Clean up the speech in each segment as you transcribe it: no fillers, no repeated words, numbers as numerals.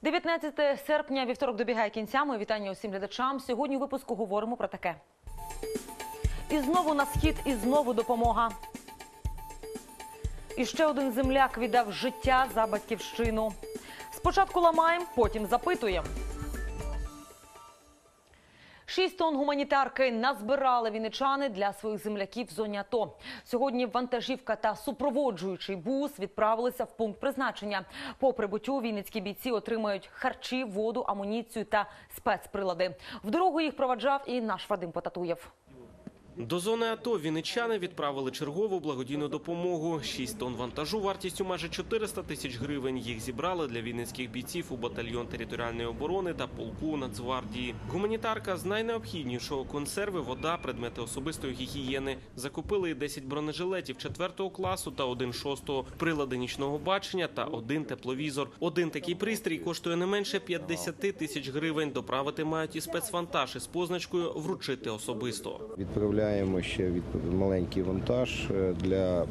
19 серпня, вівторок добігає кінця. Мої вітання усім глядачам. Сьогодні у випуску говоримо про таке. І знову на схід, і знову допомога. І ще один земляк віддав життя за батьківщину. Спочатку ламаємо, потім запитуємо. 6 тонн гуманітарки назбирали вінничани для своїх земляків в зоні АТО. Сьогодні вантажівка та супроводжуючий бус відправилися в пункт призначення. По прибуттю вінницькі бійці отримають харчі, воду, амуніцію та спецприлади. В дорогу їх проваджав і наш Вадим Потатуєв. До зони АТО вінничани відправили чергову благодійну допомогу. 6 тонн вантажу вартістю майже 400 тисяч гривень. Їх зібрали для вінницьких бійців у батальйон територіальної оборони та полку Нацгвардії. Гуманітарка з найнеобхіднішого – консерви, вода, предмети особистої гігієни. Закупили 10 бронежилетів 4-го класу та 1 6-го, прилади нічного бачення та 1 тепловізор. Один такий пристрій коштує не менше 50 тисяч гривень. Доправити мають і спецвантаж із позначкою «Вручити особисто». Відправляємо ще маленький вантаж для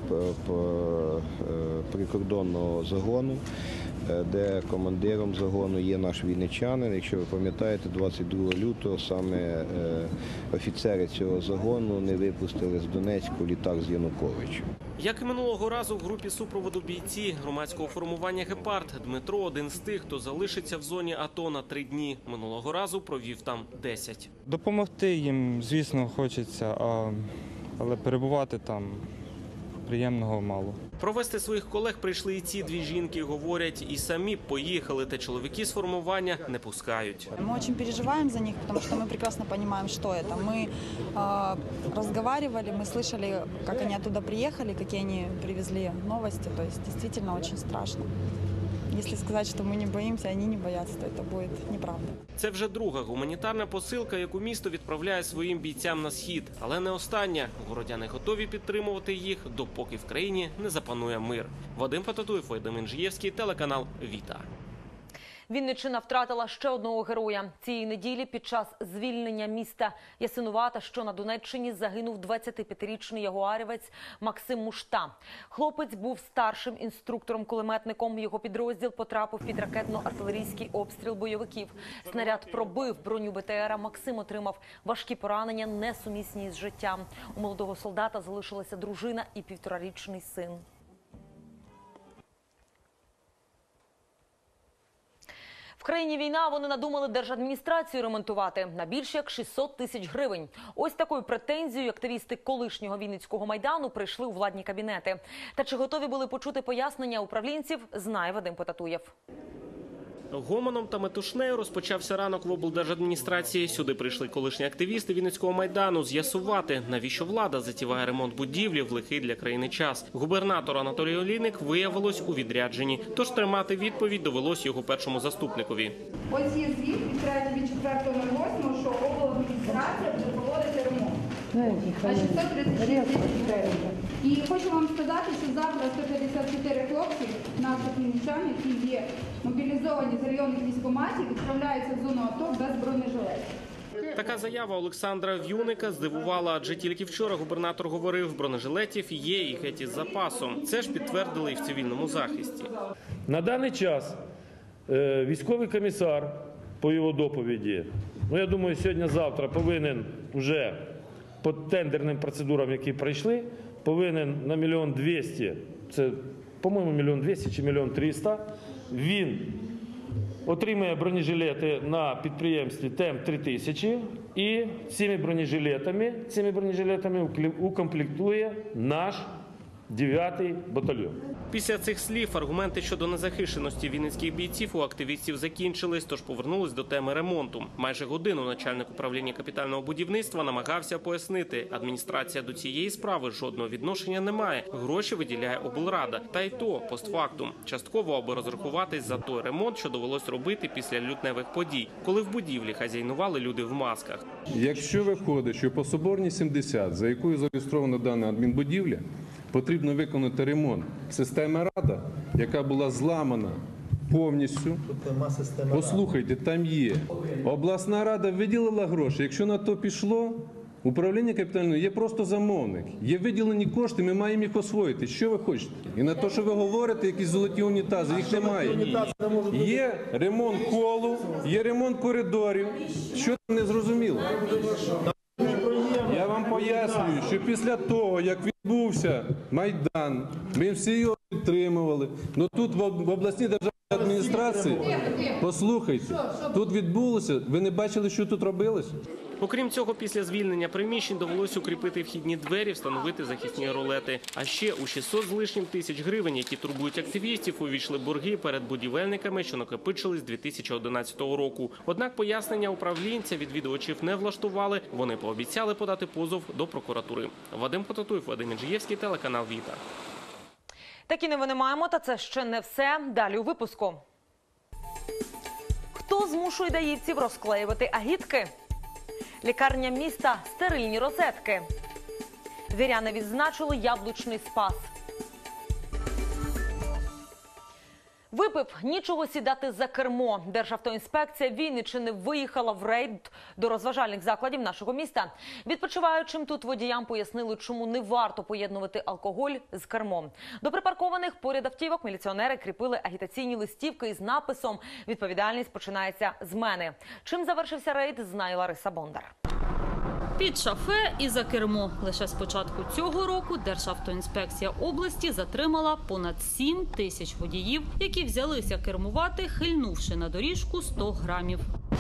прикордонного загону, де командиром загону є наш вінничанин. Якщо ви пам'ятаєте, 22 лютого саме офіцери цього загону не випустили з Донецьку літак з Януковичем. Як і минулого разу, в групі супроводу бійці громадського формування «Гепард». Дмитро – один з тих, хто залишиться в зоні АТО на 3 дні. Минулого разу провів там 10. Допомогти їм, звісно, хочеться, але перебувати там приємного мало. Провести своїх колег прийшли і ці дві жінки. Говорять, і самі поїхали, та чоловіки з формування не пускають. Мы очень переживаем за них, потому что мы прекрасно понимаем, что это. Мы разговаривали, мы слышали, как они оттуда приехали, какие они привезли новости. То есть действительно очень страшно. Если сказать, что мы не боимся, они не боятся, то это будет неправда. Це вже друга гуманітарна посилка, яку місто відправляє своїм бійцям на схід. Але не остання. Городяни готові підтримувати їх, допоки в країні не запанує мир. Вадим Потатуєв, Вадим Інжиєвський, телеканал «Віта». Вінниччина втратила ще одного героя. Цієї неділі під час звільнення міста Ясинувата, що на Донеччині, загинув 25-річний ягуарівець Максим Мушта. Хлопець був старшим інструктором-кулеметником. Його підрозділ потрапив під ракетно-артилерійський обстріл бойовиків. Снаряд пробив броню БТРа. Максим отримав важкі поранення, несумісні з життям. У молодого солдата залишилася дружина і 1,5-річний син. В країні війна, вони надумали держадміністрацію ремонтувати на більше як 600 тисяч гривень. Ось такою претензією активісти колишнього Вінницького Майдану прийшли у владні кабінети. Та чи готові були почути пояснення управлінців, знає Вадим Потатуєв. Гомоном та метушнею розпочався ранок в облдержадміністрації. Сюди прийшли колишні активісти Вінницького Майдану з'ясувати, навіщо влада затіває ремонт будівлі в лихий для країни час. Губернатор Анатолій Олійник виявилось у відрядженні, тож тримати відповідь довелось його першому заступникові. Ось є звіт від 3.4.08, що обладміністрація буде проводити ремонт. На 636 тисяч гривень. І хочу вам сказати, що завтра 154 хлопці, наших вінничан, які є мобілізовані з районних військкоматів, відправляються в зону АТО без бронежилетів. Така заява Олександра В'юника здивувала, адже тільки вчора губернатор говорив, бронежилетів є і геть із запасом. Це ж підтвердили і в цивільному захисті. На даний час військовий комісар по його доповіді, я думаю, сьогодні-завтра повинен вже по тендерним процедурам, які пройшли, повинен на 1 200 000, це, по-моєму, 1 200 000 чи 1 300 000, він отримає бронежилети на підприємстві ТЕМ-3000 і цими бронежилетами укомплектує наш 9-й батальйон. Після цих слів аргументи щодо незахищеності вінницьких бійців у активістів закінчились, тож повернулись до теми ремонту. Майже годину начальник управління капітального будівництва намагався пояснити, адміністрація до цієї справи жодного відношення не має. Гроші виділяє облрада. Та й то постфактум. Частково, аби розрахуватись за той ремонт, що довелось робити після лютневих подій, коли в будівлі хазяйнували люди в масках. Якщо виходить, що по Соборній 70, за якою зареєстрована дана адмінбудівля, потрібно виконати ремонт системи «Рада», яка була зламана повністю. Послухайте, там є. Обласна рада виділила гроші. Якщо на то пішло, Управління капітального є просто замовник. Є виділені кошти, ми маємо їх освоїти. Що ви хочете? І на те, що ви говорите, якісь золоті унітази, їх немає. Є ремонт холу, є ремонт коридорів. Що там не зрозуміло? Я вам пояснюю, що після того, як відбувся Майдан, ми всі його підтримували. Ну тут в обласній державній адміністрації, послухайте, тут відбулося, ви не бачили, що тут робилось? Окрім цього, після звільнення приміщень довелося укріпити вхідні двері, встановити захисні ролети. А ще у 600 з лишнім тисяч гривень, які турбують активістів, увійшли борги перед будівельниками, що накопичились з 2011 року. Однак пояснення управлінця відвідувачів не влаштували. Вони пообіцяли подати позов до прокуратури. Вадим Потатуєв, Вадим Інжиєвський, телеканал «Віта». Такі новини маємо, та це ще не все. Далі у випуску. Хто змушує даївців розклеювати агітки? Лікарня міста – стерильні розетки. Віряни відзначили яблучний спас. Випив – нічого сідати за кермо. Державтоінспекція Вінниччини виїхала в рейд до розважальних закладів нашого міста. Відпочиваючим тут водіям пояснили, чому не варто поєднувати алкоголь з кермом. До припаркованих поряд автівок міліціонери кріпили агітаційні листівки із написом «Відповідальність починається з мене». Чим завершився рейд, знає Лариса Бондар. Під шафе і за кермо. Лише з початку цього року Державтоінспекція області затримала понад 7 тисяч водіїв, які взялися кермувати, хильнувши на доріжку 100 грамів.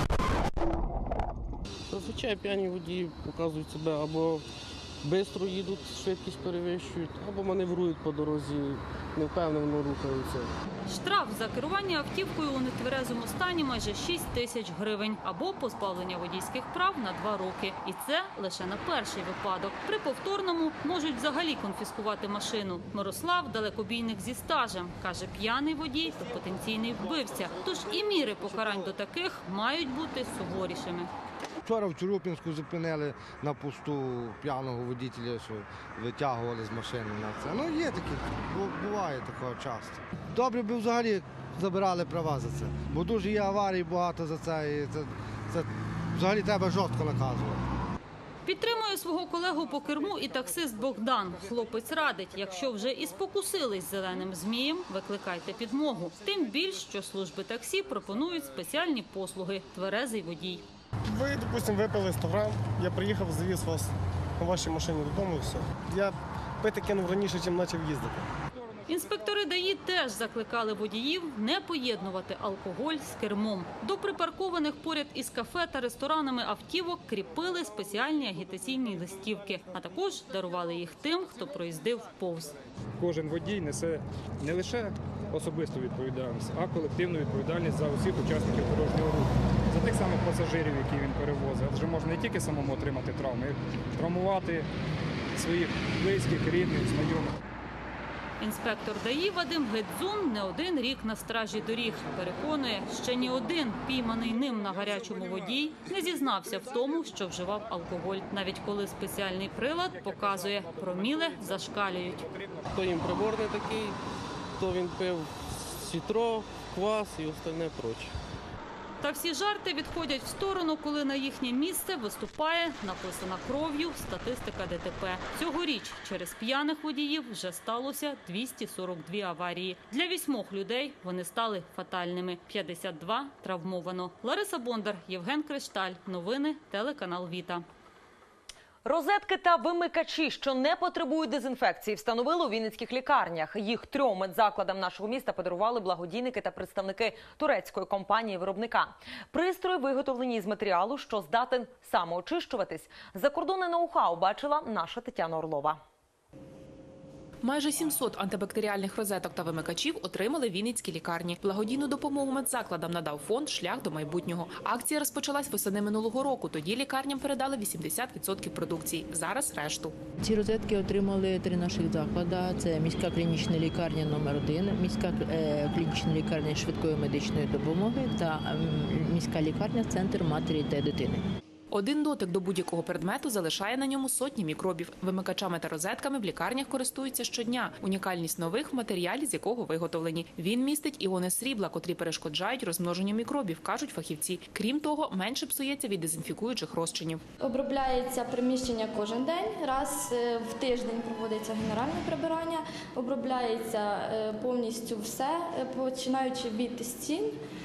Зазвичай п'яні водії показують себе або швидко їдуть, швидкість перевищують, або маневрують по дорозі, невпевнено рухаються. Штраф за керування автівкою у нетверезому стані майже 6 тисяч гривень або позбавлення водійських прав на 2 роки. І це лише на перший випадок. При повторному можуть взагалі конфіскувати машину. Мирослав – далекобійник зі стажем. Каже, п'яний водій – то потенційний вбивця. Тож і міри покарань до таких мають бути суворішими. Вчора в Чорупінську зупинили на посту п'яного водителя, що витягували з машини на це. Ну, є таке, буває такого часто. Добре би взагалі забирали права за це, бо дуже є аварій багато за це, і це взагалі треба жорстко наказувати. Підтримує свого колегу по керму і таксист Богдан. Хлопець радить, якщо вже і спокусились зеленим змієм, викликайте підмогу. Тим більш, що служби таксі пропонують спеціальні послуги – тверезий водій. Ви, допустимо, випили 100 грам, я приїхав, завіз вас на вашій машині додому і все. Я пити кинув раніше, ніж почав їздити. Інспектори ДАІ теж закликали водіїв не поєднувати алкоголь з кермом. До припаркованих поряд із кафе та ресторанами автівок кріпили спеціальні агітаційні листівки, а також дарували їх тим, хто проїздив повз. Кожен водій несе не лише особисту відповідальність, а колективну відповідальність за усіх учасників дорожнього руху. За тих самих пасажирів, які він перевозить. Адже можна не тільки самому отримати травми, а й травмувати своїх близьких, рідних, знайомих. Інспектор ДАІ Вадим Гедзун не один рік на стражі доріг. Переконує, ще ні один пійманий ним на гарячому водій не зізнався в тому, що вживав алкоголь. Навіть коли спеціальний прилад показує, проміли зашкалюють. Хто їм приборний такий, то він пив сітро, квас і остальне проче. Та всі жарти відходять в сторону, коли на їхнє місце виступає написана кров'ю статистика ДТП. Цьогоріч через п'яних водіїв вже сталося 242 аварії. Для 8 людей вони стали фатальними. 52 травмовано. Лариса Бондар, Євген Кришталь. Новини, телеканал «Віта». Розетки та вимикачі, що не потребують дезінфекції, встановили у вінницьких лікарнях. Їх 3 медзакладам нашого міста подарували благодійники та представники турецької компанії-виробника. Пристрої виготовлені з матеріалу, що здатен самоочищуватись. Закордонне ноу-хау бачила наша Тетяна Орлова. Майже 700 антибактеріальних розеток та вимикачів отримали вінницькі лікарні. Благодійну допомогу медзакладам надав фонд «Шлях до майбутнього». Акція розпочалась восени минулого року. Тоді лікарням передали 80% продукції. Зараз – решту. Ці розетки отримали 3 наших заклади. Це міська клінічна лікарня номер 1, міська клінічна лікарня швидкої медичної допомоги та міська лікарня «Центр матері та дитини». Один дотик до будь-якого предмету залишає на ньому сотні мікробів. Вимикачами та розетками в лікарнях користуються щодня. Унікальність нових в матеріалі, з якого виготовлені. Він містить іони срібла, котрі перешкоджають розмноженню мікробів, кажуть фахівці. Крім того, менше псується від дезінфікуючих розчинів. Обробляється приміщення кожен день, раз в тиждень проводиться генеральне прибирання, обробляється повністю все, починаючи від стін,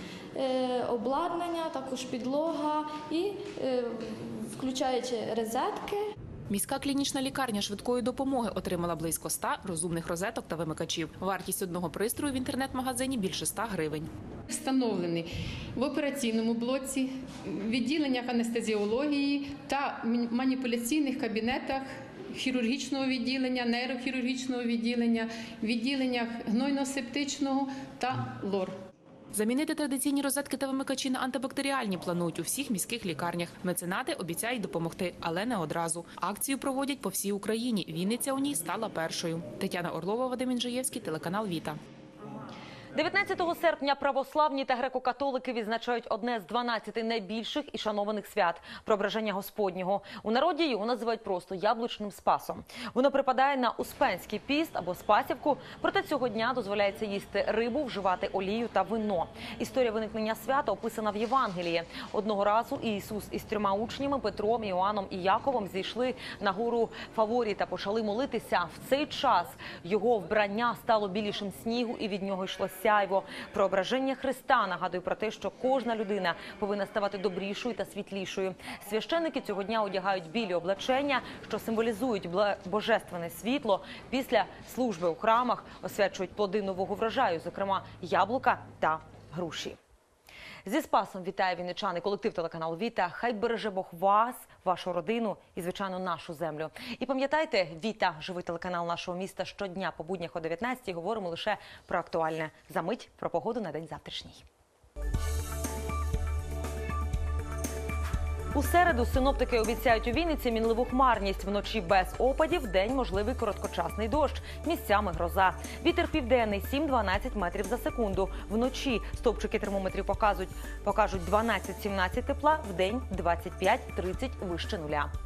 обладнання, також підлога і включаючи розетки. Міська клінічна лікарня швидкої допомоги отримала близько 100 розумних розеток та вимикачів. Вартість одного пристрою в інтернет-магазині – більше 100 гривень. Встановлений в операційному блоці, відділеннях анестезіології та маніпуляційних кабінетах хірургічного відділення, нейрохірургічного відділення, відділеннях гнойно-септичного та лор. Замінити традиційні розетки та вимикачі на антибактеріальні планують у всіх міських лікарнях. Меценати обіцяють допомогти, але не одразу. Акцію проводять по всій Україні. Вінниця у ній стала першою. Тетяна Орлова, Вадим Інжиєвський, телеканал «Віта». 19 серпня православні та греко-католики відзначають одне з 12 найбільших і шанованих свят – Преображення Господнього. У народі його називають просто Яблучним Спасом. Воно припадає на Успенський піст або Спасівку, проте цього дня дозволяється їсти рибу, вживати олію та вино. Історія виникнення свята описана в Євангелії. Одного разу Ісус із 3 учнями – Петром, Іоанном і Яковом – зійшли на гору Фаворі та почали молитися. В цей час його вбрання стало білішим снігу і від нього йшло сяйво. Преображення Христа нагадує про те, що кожна людина повинна ставати добрішою та світлішою. Священники цього дня одягають білі облачення, що символізують божественне світло. Після служби у храмах освячують плоди нового врожаю, зокрема яблука та груші. Зі Спасом вітає вінничани, колектив телеканалу «Віта». Хай береже Бог вас, вашу родину і, звичайно, нашу землю. І пам'ятайте, «Віта» – живий телеканал нашого міста. Щодня по буднях о 19-й говоримо лише про актуальне. За мить про погоду на день завтрашній. У середу синоптики обіцяють у Вінниці мінливу хмарність. Вночі без опадів, вдень можливий короткочасний дощ. Місцями гроза. Вітер південний 7-12 метрів за секунду. Вночі стовпчики термометрів покажуть 12-17 тепла, вдень 25-30 вище нуля.